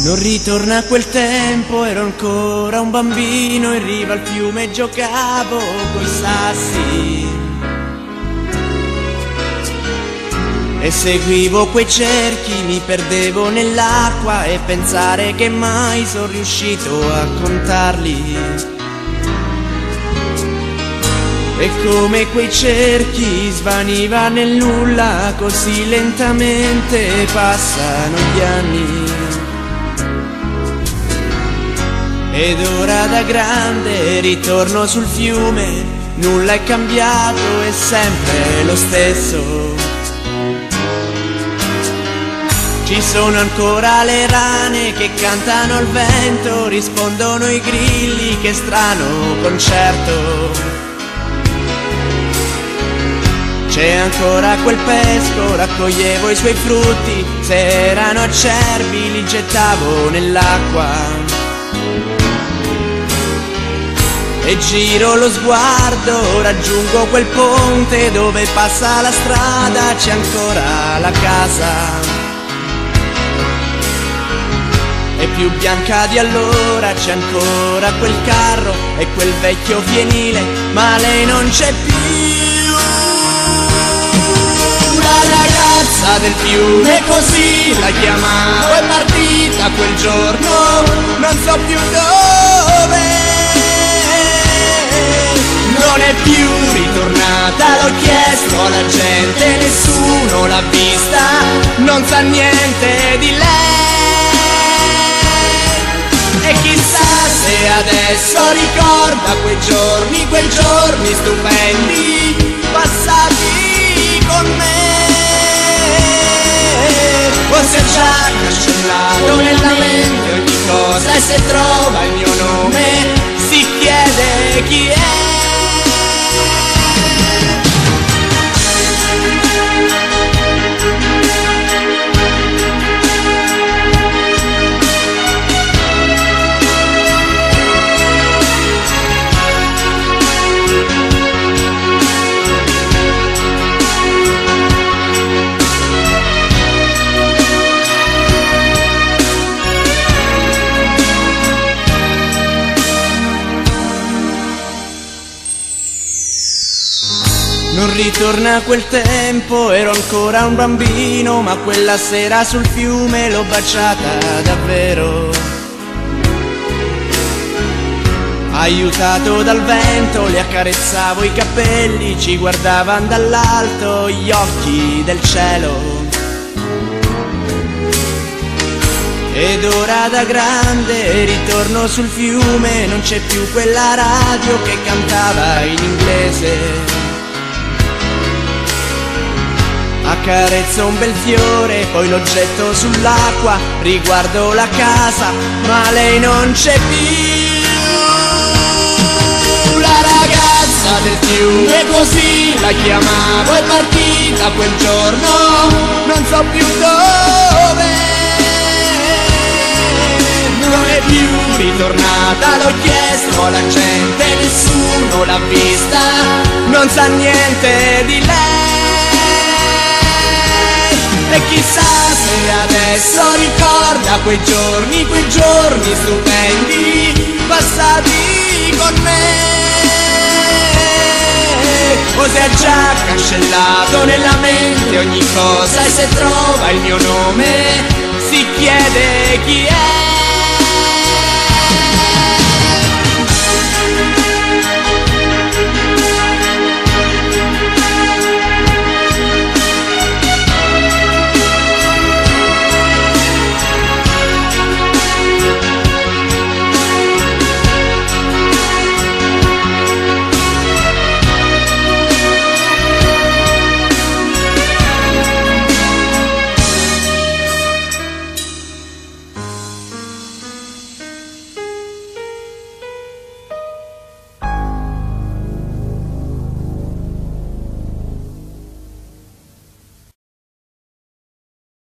Non ritorna a quel tempo, ero ancora un bambino, in riva al fiume giocavo coi sassi e seguivo quei cerchi, mi perdevo nell'acqua e pensare che mai sono riuscito a contarli. E come quei cerchi svaniva nel nulla, così lentamente passano gli anni. Ed ora da grande ritorno sul fiume, nulla è cambiato, è sempre lo stesso. Ci sono ancora le rane che cantano al vento, rispondono i grilli, che strano concerto. C'è ancora quel pesco, raccoglievo i suoi frutti, se erano acerbi li gettavo nell'acqua. E giro lo sguardo, raggiungo quel ponte dove passa la strada, c'è ancora la casa. È più bianca di allora, c'è ancora quel carro e quel vecchio fienile, ma lei non c'è più. La ragazza del fiume, così la chiamavo, è partita quel giorno, non so più dove. Non è più ritornata, l'ho chiesto alla gente, nessuno l'ha vista, non sa niente di lei. E chissà se adesso ricorda quei giorni stupendi, passati con me. O se ha già cancellato nella mente ogni cosa, e se trova il mio nome si chiede chi è. Non ritorna a quel tempo, ero ancora un bambino, ma quella sera sul fiume l'ho baciata davvero. Aiutato dal vento le accarezzavo i capelli, ci guardavano dall'alto gli occhi del cielo. Ed ora da grande ritorno sul fiume, non c'è più quella radio che cantava in inglese. Accarezzo un bel fiore, poi lo getto sull'acqua, riguardo la casa, ma lei non c'è più. La ragazza del fiume, così la chiamavo, è partita quel giorno, non so più dove. Non è più ritornata, l'ho chiesto alla gente, nessuno l'ha vista, non sa niente di lei. E chissà se adesso ricorda quei giorni stupendi, passati con me. O se ha già cancellato nella mente ogni cosa, e se trova il mio nome si chiede chi è.